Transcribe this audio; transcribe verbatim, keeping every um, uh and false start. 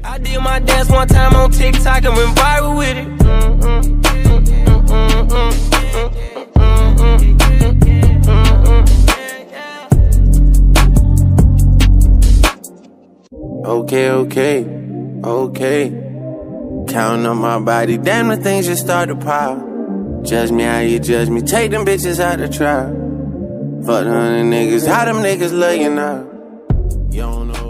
I did my dance one time on TikTok and went viral with it. Mm-mm, mm-mm, mm-mm, mm-mm, mm-mm. Okay, okay, okay. Counting on my body, damn, the things just start to pile. Judge me how you judge me, take them bitches out the trial. Fuck the hundred niggas, how them niggas love you now? You don't know.